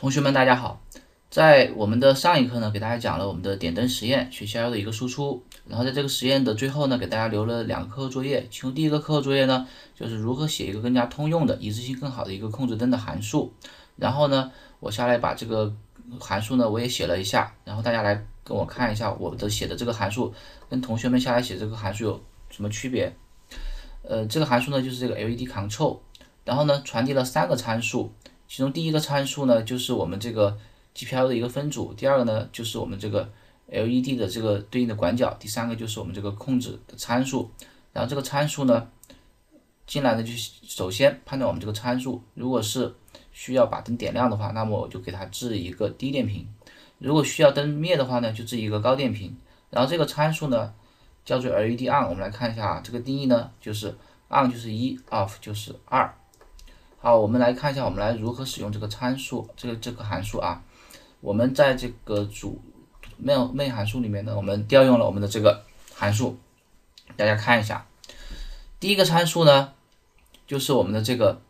同学们，大家好！在我们的上一课呢，给大家讲了我们的点灯实验学习 I/O 的一个输出，然后在这个实验的最后呢，给大家留了2个课后作业。其中第一个课后作业呢，就是如何写一个更加通用的、一致性更好的一个控制灯的函数。然后呢，我下来把这个函数呢，我也写了一下，然后大家来跟我看一下我的写的这个函数跟同学们下来写这个函数有什么区别。这个函数呢就是这个 LED control，然后呢传递了3个参数。其中第一个参数呢，就是我们这个 GPIO 的一个分组，第二个呢，就是我们这个 LED 的这个对应的管角，第三个就是我们这个控制的参数。然后这个参数呢，进来呢，就首先判断我们这个参数，如果是需要把灯点亮的话，那么我就给它置一个低电平；如果需要灯灭的话呢，就置一个高电平。然后这个参数呢，叫做 LED on。我们来看一下啊，这个定义呢，就是 on 就是1 ，off 就是2。好，我们来看一下，我们来如何使用这个参数，这个函数啊。我们在这个主 main 函数里面呢，我们调用了我们的这个函数，大家看一下。第一个参数呢，就是我们的这个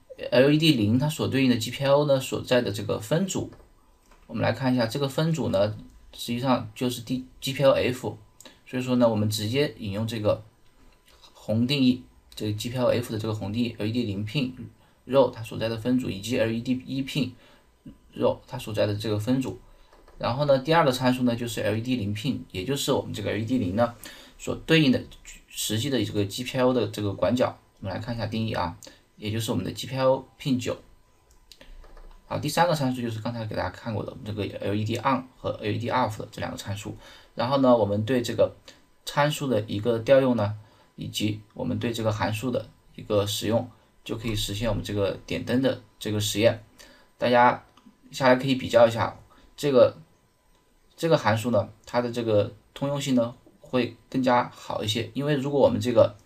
LED 0它所对应的 GPIO 呢所在的这个分组。我们来看一下这个分组呢，实际上就是 GPIO F， 所以说呢，我们直接引用这个宏定义，这个 GPIO F 的这个宏定义 LED 0 pin row 它所在的分组，以及 LED 1 pin row 它所在的这个分组。然后呢，第二个参数呢就是 LED 0 pin， 也就是我们这个 LED 0呢所对应的实际的这个 GPIO 的这个管角。我们来看一下定义啊，也就是我们的 GPIO pin 9。好，第3个参数就是刚才给大家看过的这个 LED on 和 LED off 的这2个参数。然后呢，我们对这个参数的一个调用呢，以及我们对这个函数的一个使用，就可以实现我们这个点灯的这个实验。大家下来可以比较一下这个函数呢，它的这个通用性呢会更加好一些。因为如果我们这个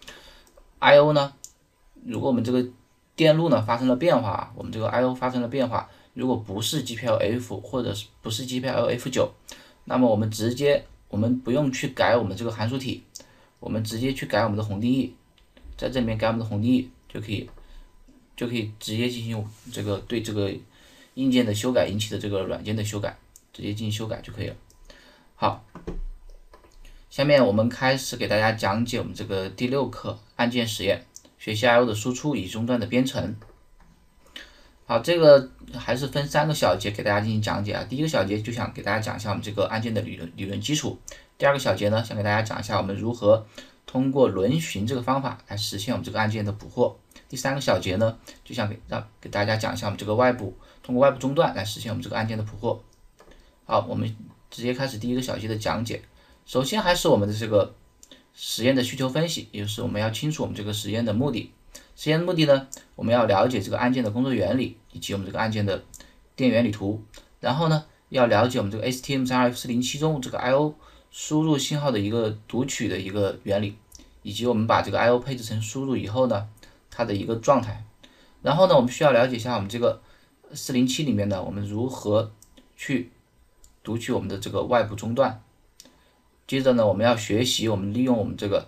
I/O 呢，如果我们这个电路呢发生了变化，我们这个 I/O 发生了变化，如果不是 GPIO F 或者是不是 GPIO F9，那么我们不用去改我们这个函数体，我们直接去改我们的宏定义，在这里面改我们的宏定义就可以直接进行这个对这个硬件的修改引起的这个软件的修改，直接进行修改就可以了。好，下面我们开始给大家讲解我们这个第6课按键实验，学习 I/O 的输出以及终端的编程。好，这个还是分3个小节给大家进行讲解啊。第一个小节就想给大家讲一下我们这个按键的理论基础。第2个小节呢，想给大家讲一下我们如何通过轮询这个方法来实现我们这个按键的捕获。第3个小节呢，就想给大家讲一下我们这个通过外部终端来实现我们这个按键的捕获。好，我们直接开始第1个小节的讲解。首先还是我们的这个实验的需求分析，也就是我们要清楚我们这个实验的目的。实验的目的呢，我们要了解这个按键的工作原理，以及我们这个按键的电原理图。然后呢，要了解我们这个 STM32F407中这个 I/O 输入信号的一个读取的一个原理，以及我们把这个 I/O 配置成输入以后呢，它的一个状态。然后呢，我们需要了解一下我们这个407里面呢，我们如何去读取我们的这个外部终端。接着呢，我们要学习我们利用我们这个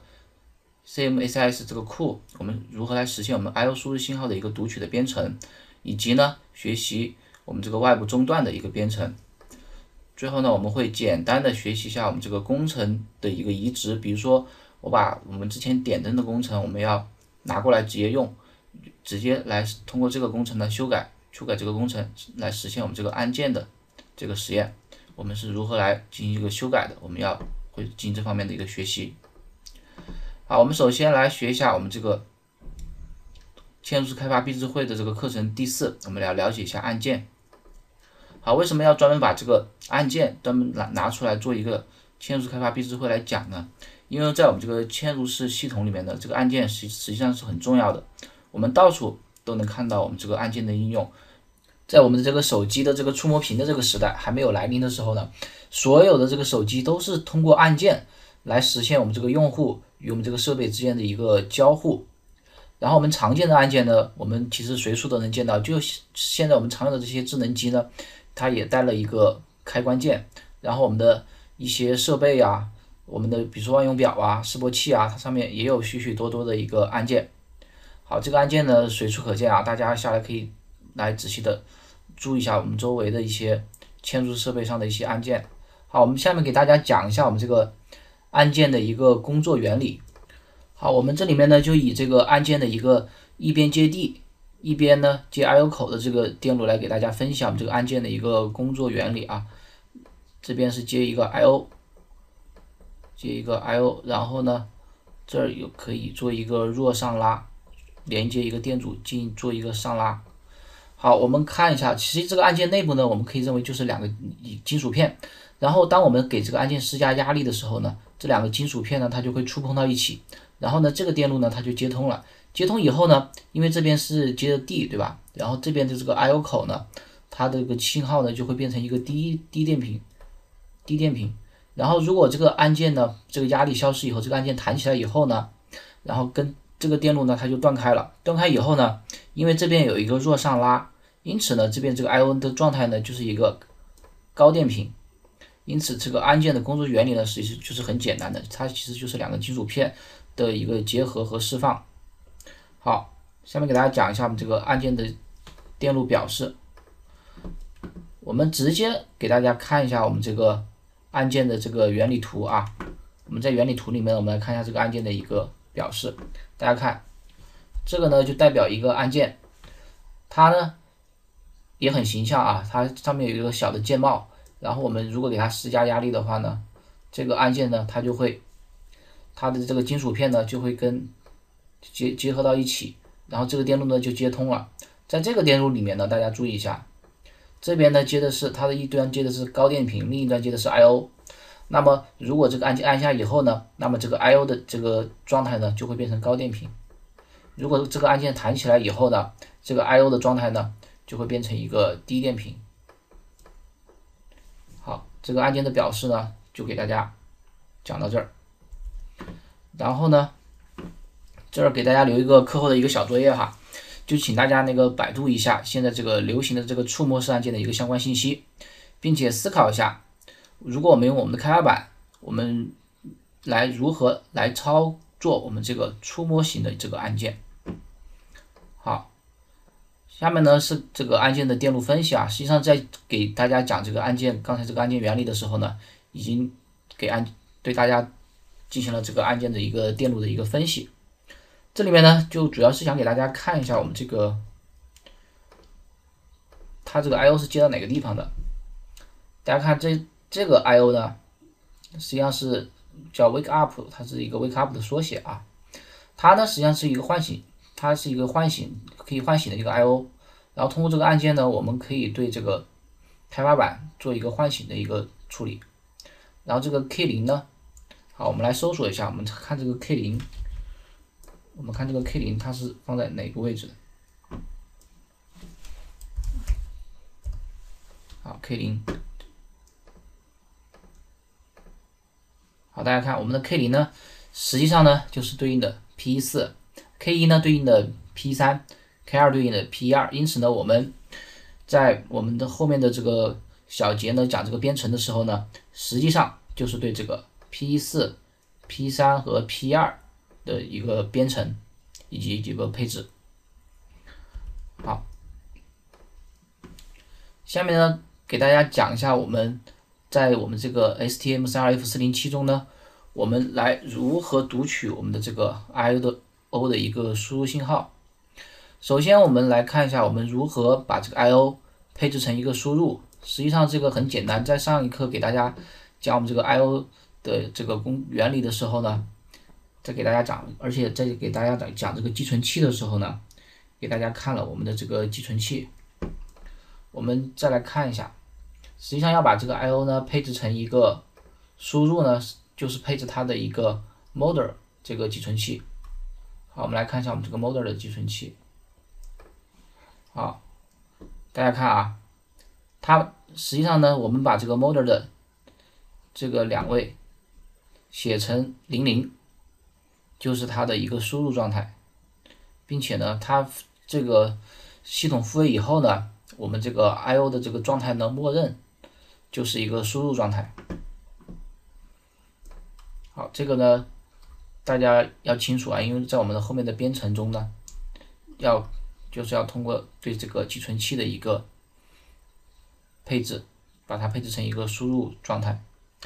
CMSIS 这个库，我们如何来实现我们 I/O 输入信号的一个读取的编程，以及呢学习我们这个外部终端的一个编程。最后呢，我们会简单的学习一下我们这个工程的一个移植，比如说我把我们之前点灯的工程，我们要拿过来直接用，直接来通过这个工程的修改这个工程来实现我们这个按键的这个实验。我们是如何来进行一个修改的，我们会进行这方面的一个学习。好，我们首先来学一下我们这个嵌入式开发闭智慧的这个课程第4，我们来了解一下按键。好，为什么要专门把这个按键专门拿出来做一个嵌入式开发闭智慧来讲呢？因为在我们这个嵌入式系统里面的这个按键实际上是很重要的，我们到处都能看到我们这个按键的应用。在我们的这个手机的这个触摸屏的这个时代还没有来临的时候呢，所有的这个手机都是通过按键来实现我们这个用户与我们这个设备之间的一个交互。然后我们常见的按键呢，我们其实随处都能见到，就现在我们常用的这些智能机呢，它也带了一个开关键。然后我们的一些设备啊，我们的比如说万用表啊、示波器啊，它上面也有许许多多的一个按键。好，这个按键呢随处可见啊，大家下来可以来仔细的注意一下我们周围的一些嵌入设备上的一些按键。好，我们下面给大家讲一下我们这个按键的一个工作原理。好，我们这里面呢就以这个按键的一个一边接地，一边呢接 I/O 口的这个电路来给大家分享这个按键的一个工作原理啊。这边是接一个 I/O， 接一个 I/O， 然后呢这儿有可以做一个弱上拉，连接一个电阻进做一个上拉。好，我们看一下，其实这个按键内部呢，我们可以认为就是两个金属片。然后当我们给这个按键施加压力的时候呢，这两个金属片呢它就会触碰到一起，然后呢这个电路呢它就接通了。接通以后呢，因为这边是接的 D 对吧？然后这边的这个 I/O 口呢，它的这个信号呢就会变成一个低电频。然后如果这个按键呢这个压力消失以后，这个按键弹起来以后呢，然后跟这个电路呢它就断开了。断开以后呢，因为这边有一个弱上拉，因此呢这边这个 I/O 的状态呢就是一个高电频。因此这个按键的工作原理呢，实际就是很简单的，它其实就是两个金属片的一个结合和释放。好，下面给大家讲一下我们这个按键的电路表示。我们直接给大家看一下我们这个按键的这个原理图啊。我们在原理图里面，我们来看一下这个按键的一个表示。大家看，这个呢就代表一个按键，它呢也很形象啊，它上面有一个小的键帽。然后我们如果给它施加压力的话呢，这个按键呢它就会，它的这个金属片呢就会跟结合到一起，然后这个电路呢就接通了。在这个电路里面呢，大家注意一下，这边呢接的是它的一端接的是高电频，另一端接的是 I/O。那么如果这个按键按下以后呢，那么这个 I/O 的这个状态呢就会变成高电频。如果这个按键弹起来以后呢，这个 I/O 的状态呢就会变成一个低电频。好，这个按键的表示呢就给大家讲到这儿。然后呢，这儿给大家留一个课后的一个小作业哈，就请大家那个百度一下现在这个流行的这个触摸式按键的一个相关信息，并且思考一下，如果我们用我们的开发板，我们来如何来操作我们这个触摸型的这个按键。好，下面呢是这个按键的电路分析啊。实际上在给大家讲这个按键，刚才这个按键原理的时候呢，已经对大家进行了这个按键的一个电路的一个分析。这里面呢就主要是想给大家看一下我们这个它这个 I/O 是接到哪个地方的。大家看这个 I/O 呢，实际上是叫 wake up， 它是一个 wake up 的缩写啊。它呢实际上是一个唤醒，它是一个可以唤醒的一个 I/O。然后通过这个按键呢，我们可以对这个开发板做一个唤醒的一个处理。然后这个 K0 呢，好，我们来搜索一下，我们看这个 K0， 我们看这个 K0 它是放在哪个位置的？好 ，K0， 好，大家看我们的 K0 呢，实际上呢就是对应的 P14，K1 呢对应的 P3，K2 对应的 P2。因此呢，我们在我们的后面的这个小节呢讲这个编程的时候呢，实际上就是对这个 P4、P3 和 P2的一个编程以及一个配置。好，下面呢给大家讲一下我们在我们这个 STM32F407 中呢，我们来如何读取我们的这个 I/O 的一个输入信号。首先我们来看一下我们如何把这个 I/O 配置成一个输入。实际上这个很简单，在上一课给大家讲我们这个 I/O 的这个原理的时候呢，在给大家讲，而且在给大家讲这个寄存器的时候呢，给大家看了我们的这个寄存器。我们再来看一下，实际上要把这个 I/O 呢配置成一个输入呢，就是配置它的一个 model 这个寄存器。好，我们来看一下我们这个 model 的寄存器。好，大家看啊，它实际上呢，我们把这个 model 的这个2位写成00，就是它的一个输入状态，并且呢，它这个系统复位以后呢，我们这个 I/O 的这个状态呢，默认就是一个输入状态。好，这个呢，大家要清楚啊，因为在我们的后面的编程中呢，就是要通过对这个寄存器的一个配置，把它配置成一个输入状态。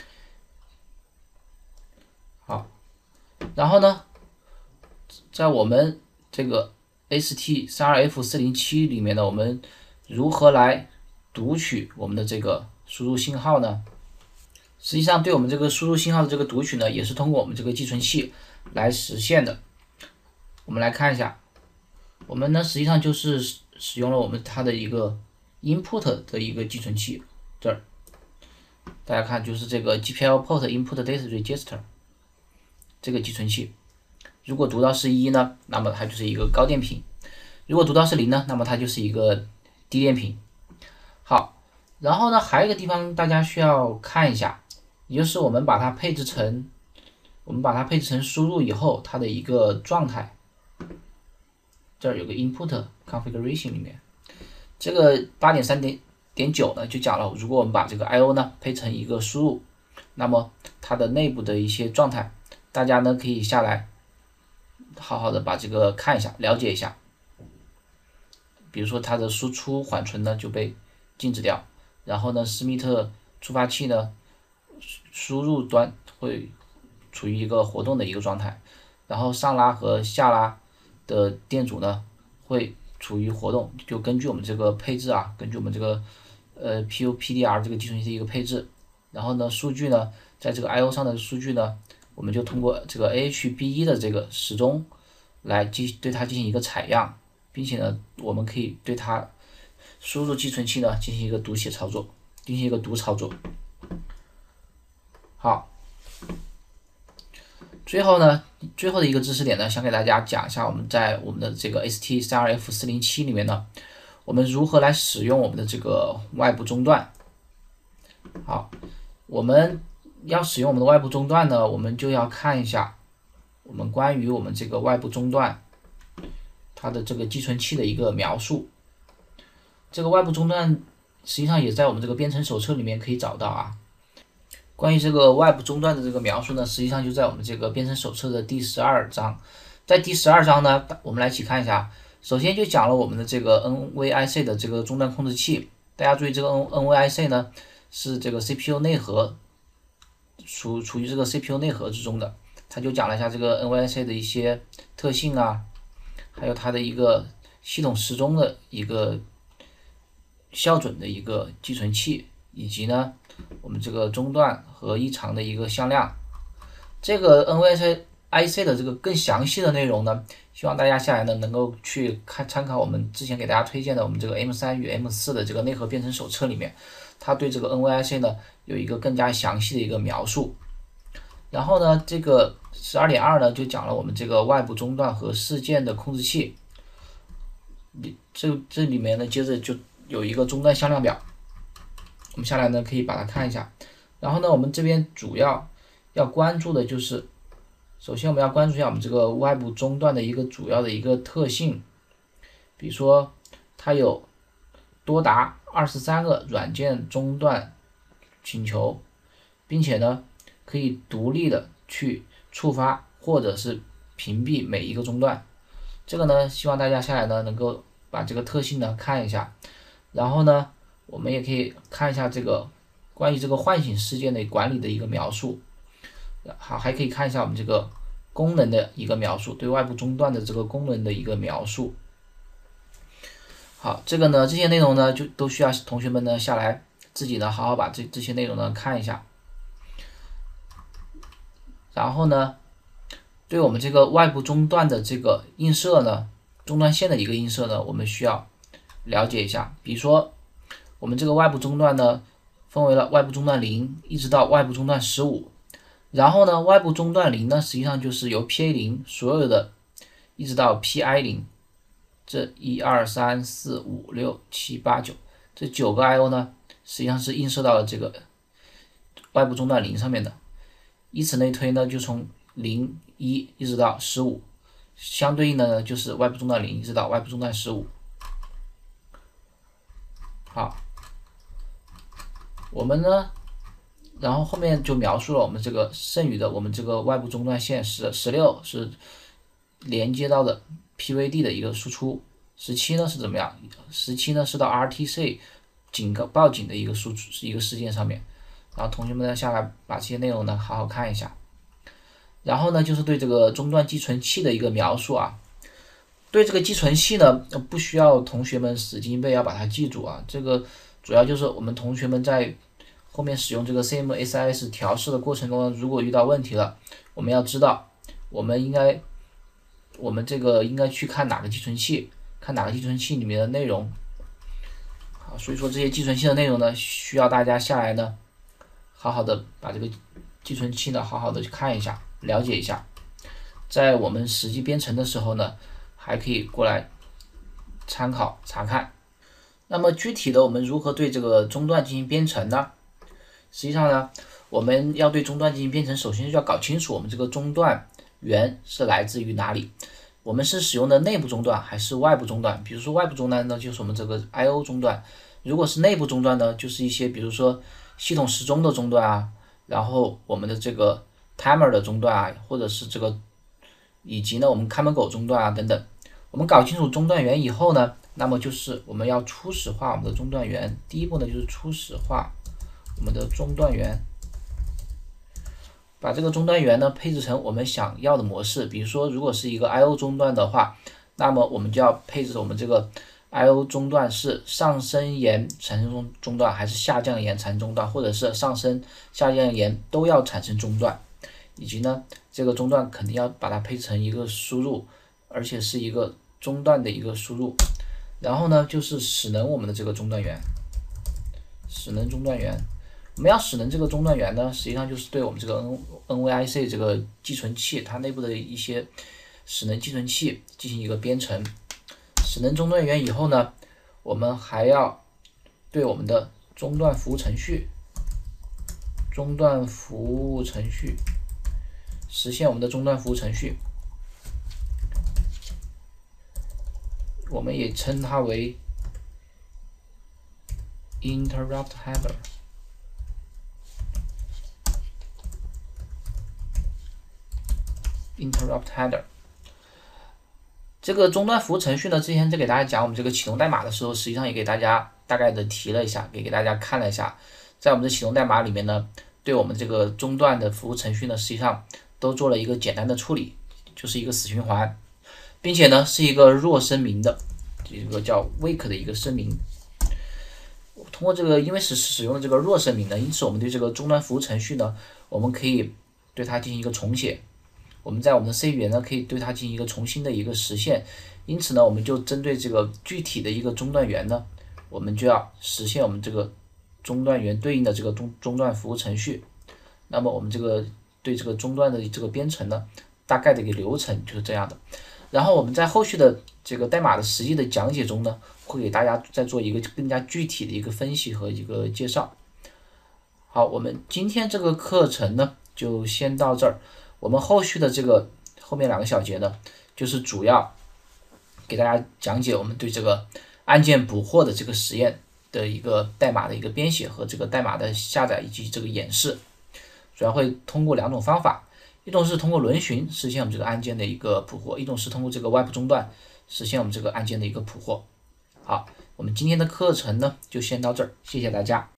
好，然后呢，在我们这个 ST32F407里面呢，我们如何来读取我们的这个输入信号呢？实际上，对我们这个输入信号的这个读取呢，也是通过我们这个寄存器来实现的。我们来看一下，我们呢实际上就是使用了它的一个 input 的一个寄存器，这儿大家看就是这个 GPL port input data register 这个寄存器。如果读到是1呢，那么它就是一个高电频；如果读到是0呢，那么它就是一个低电频。好，然后呢，还有一个地方大家需要看一下，也就是我们把它配置成输入以后它的一个状态。这儿有个 input configuration 里面，这个 8.3.9 呢就讲了，如果我们把这个 I/O 呢配成一个输入，那么它的内部的一些状态，大家呢可以下来好好的把这个看一下，了解一下。比如说它的输出缓存呢就被禁止掉，然后呢施密特触发器呢输入端会处于一个活动的一个状态，然后上拉和下拉的电阻呢会处于活动，就根据我们这个配置啊，根据我们这个PUPDR 这个寄存器的一个配置，然后呢数据呢在这个 I/O 上的数据呢，我们就通过这个 AHB1 的这个时钟来对它进行一个采样，并且呢我们可以对它输入寄存器呢进行一个读写操作，进行一个读操作。好，最后的一个知识点呢，想给大家讲一下，我们在我们的这个 ST32F407里面呢，我们如何来使用我们的这个外部中断。好，我们要使用我们的外部中断呢，我们就要看一下我们关于我们这个外部中断它的这个寄存器的一个描述。这个外部中断实际上也在我们这个编程手册里面可以找到啊。关于这个外部中断的这个描述呢，实际上就在我们这个编程手册的第12章。在第12章呢，我们来一起看一下。首先就讲了我们的这个 NVIC 的这个中断控制器。大家注意，这个 NVIC 呢是这个 CPU 内核处于这个 CPU 内核之中的。他就讲了一下这个 NVIC 的一些特性啊，还有它的一个系统时钟的一个校准的一个寄存器，以及呢我们这个中断和异常的一个向量。这个 NVIC 的这个更详细的内容呢，希望大家下来呢能够去参考我们之前给大家推荐的我们这个 M3 与 M4 的这个内核编程手册里面，它对这个 NVIC 呢有一个更加详细的一个描述。然后呢，这个 12.2 呢就讲了我们这个外部中断和事件的控制器。这里面呢接着就有一个中断向量表，我们下来呢可以把它看一下。然后呢，我们这边主要关注的就是，首先我们要关注一下我们这个外部中断的一个主要的一个特性，比如说它有多达23个软件中断请求，并且呢可以独立的去触发或者是屏蔽每一个中断。这个呢希望大家下来呢能够把这个特性呢看一下。然后呢我们也可以看一下这个关于这个唤醒事件的管理的一个描述。好，还可以看一下我们这个功能的一个描述，对外部中断的这个功能的一个描述。好，这些内容呢就都需要同学们呢下来自己呢好好把这些内容呢看一下。然后呢对我们这个外部中断的这个映射呢，中断线的一个映射呢，我们需要了解一下。比如说我们这个外部中断呢分为了外部中断0一直到外部中断15。然后呢，外部中断0呢，实际上就是由 PA0 所有的一直到 PI0， 这1、2、3、4、5、6、7、8、9这9个 I/O 呢，实际上是映射到了这个外部中断0上面的。以此类推呢，就从0、1一直到15，相对应的呢就是外部中断0一直到外部中断15。好，我们呢。然后后面就描述了我们这个剩余的我们这个外部中断线16是连接到的 PVD 的一个输出，17呢是怎么样？17呢是到 RTC 报警的一个事件上面，然后同学们呢下来把这些内容呢好好看一下。然后呢就是对这个中断寄存器的一个描述啊。对这个寄存器呢，不需要同学们死记硬背要把它记住啊。这个主要就是我们同学们在后面使用这个 CMSIS 调试的过程中，如果遇到问题了，我们要知道我们应该去看哪个寄存器，看哪个寄存器里面的内容。好，所以说这些寄存器的内容呢，需要大家下来呢，好好的把这个寄存器呢，好好的去看一下，了解一下。在我们实际编程的时候呢，还可以过来参考查看。那么具体的我们如何对这个中断进行编程呢？实际上呢，我们要对中断进行编程，首先就要搞清楚我们这个中断源是来自于哪里。我们是使用的内部中断还是外部中断？比如说外部中断呢，就是我们这个 I/O 中断；如果是内部中断呢，就是一些比如说系统时钟的中断啊，然后我们的这个 timer 的中断啊，或者是这个以及呢我们看门狗中断啊等等。我们搞清楚中断源以后呢，那么就是我们要初始化我们的中断源。第一步呢就是初始化我们的中断源，把这个中断源呢配置成我们想要的模式。比如说如果是一个 I/O 中断的话，那么我们就要配置我们这个 I/O 中断是上升沿产生中断，还是下降沿产生中断，或者是上升下降沿都要产生中断。以及呢这个中断肯定要把它配置成一个输入，而且是一个中断的一个输入。然后呢就是使能我们的这个中断源，使能中断源。我们要使能这个中断源呢，实际上就是对我们这个 NVIC 这个寄存器它内部的一些使能寄存器进行一个编程。使能中断源以后呢，我们还要对我们的中断服务程序实现我们的中断服务程序，我们也称它为 interrupt header。这个中断服务程序呢，之前在给大家讲我们这个启动代码的时候，实际上也给大家大概的提了一下，给大家看了一下。在我们的启动代码里面呢，对我们这个中断的服务程序呢，实际上都做了一个简单的处理，就是一个死循环，并且呢是一个弱声明的，这个叫 wake 的一个声明。通过这个，因为是使用了这个弱声明呢，因此我们对这个终端服务程序呢，我们可以对它进行一个重写。我们在我们的 C 语言呢，可以对它进行一个重新的一个实现。因此呢，我们就针对这个具体的一个中断源呢，我们就要实现我们这个中断源对应的这个中断服务程序。那么我们这个对这个中断的这个编程呢，大概的一个流程就是这样的。然后我们在后续的这个代码的实际的讲解中呢，会给大家再做一个更加具体的一个分析和一个介绍。好，我们今天这个课程呢就先到这儿。我们后续的这个后面2个小节呢，就是主要给大家讲解我们对这个按键捕获的这个实验的一个代码的一个编写和这个代码的下载以及这个演示。主要会通过2种方法，一种是通过轮询实现我们这个按键的一个捕获，一种是通过这个外部中断实现我们这个按键的一个捕获。好，我们今天的课程呢就先到这儿，谢谢大家。